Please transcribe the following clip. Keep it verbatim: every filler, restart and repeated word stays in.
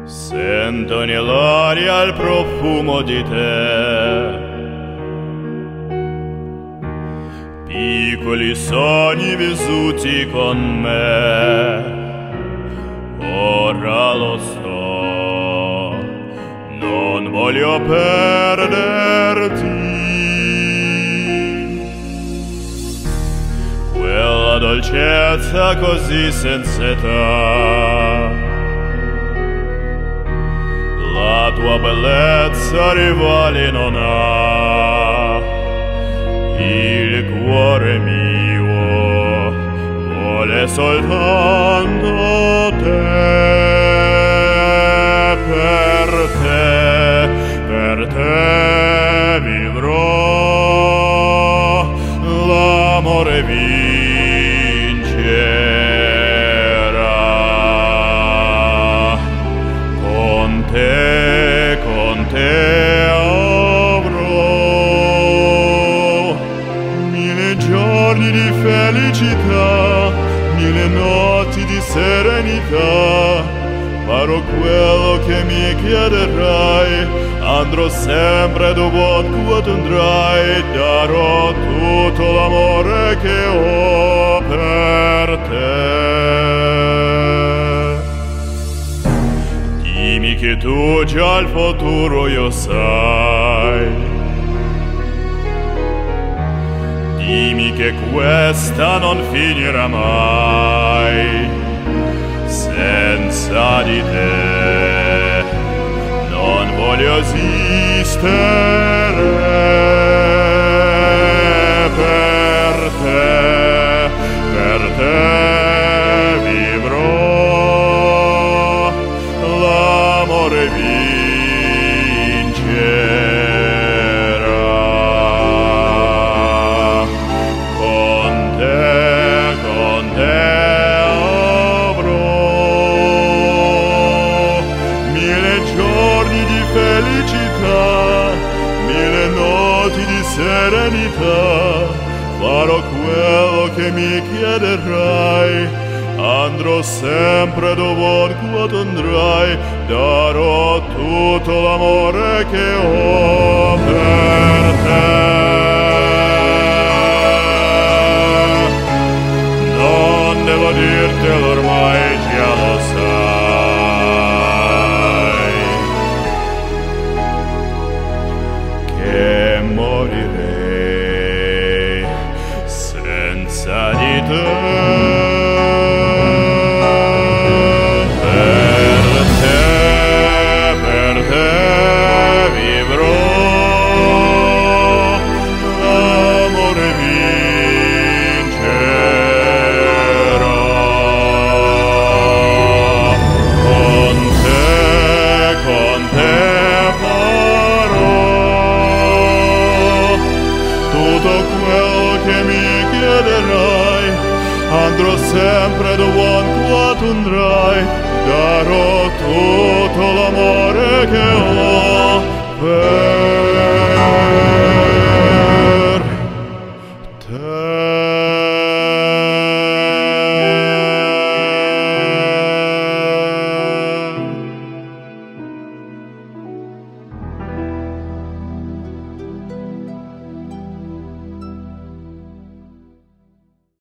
Sento nell'aria il profumo di te, piccoli sogni vissuti con me. Ora lo so, non voglio perderti. Quella dolcezza così senza età, la tua bellezza rivali non ha. Il cuore mio vuole soltanto te. Per te, per te vivrò, l'amore vincerà. Con te, con te avrò mille giorni di felicità, mille notti di serenità. Farò quello che mi chiederai, andrò sempre dovunque tu andrai. Darò tutto l'amore che ho per te. Dimmi che tu già il futuro io sai, dimmi che questa non finirà mai. Senza di te non voglio esistere. Per te, per te vivrò, l'amore vincerà. Con te, con te mille noti di serenità. Farò quello che mi chiederai, andrò sempre dovunque tu andrai. Darò tutto l'amore che ho per te. Non devo dirtelo ormai, già lo sai, che morirei senza di te. Per te, per te vivrò, l'amore vincerà. Con te, con te tutto quello che mi chiederai, andrò sempre dovunque tu andrai. Darò tutto l'amore che ho